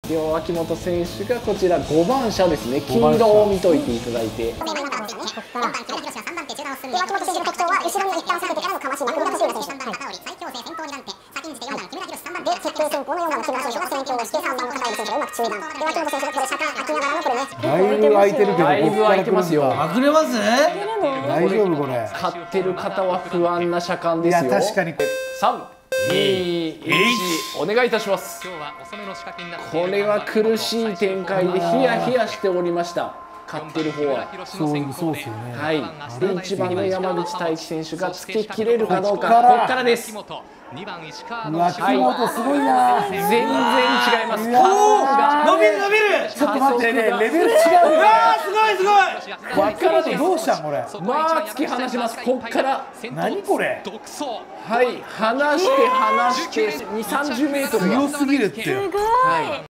両脇本選手がこちら5番車ですね。黄色を見といていただいて。脇本選手の特徴は後ろに一旦下げてからのかわし、中村俊浦選手。で、設定先行の4番の木村選手が先頭をして3番の片入選手がうまく中段。で、脇本選手がここで車間開きながらのこれね。 だいぶ空いてるけど、 だいぶ空いてますよ。 まくれますね。 大丈夫これ。 買ってる方は不安な車間ですよ。 いや確かに。 3、2、1、お願いいたします。これは苦しい展開でヒヤヒヤしておりました。買ってる方は。 そうですよね。 はい。で、1番の山口太一選手がつけきれるかどうか。ここからです。 脇本すごいな。 全然違います。 伸びる伸びる。 ちょっと待ってね、レベル違うよ。 すごいすごい。 脇本どうしたんこれ。 まあ突き放します。こっから。 何これ。 はい。離して2、30メートル。 強すぎるって。 はい。